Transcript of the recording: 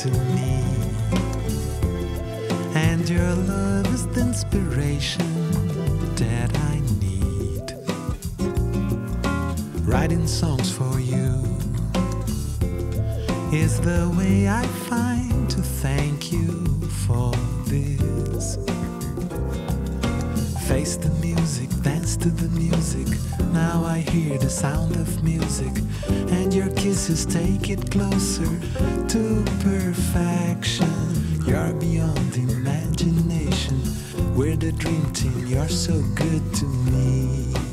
to me. And your love is the inspiration that I need. Writing songs for you is the way I find to thank you for this. Face the music, dance to the music. Now I hear the sound of music, and your kisses take it closer to perfection. You're beyond imagination. We're the dream team, you're so good to me.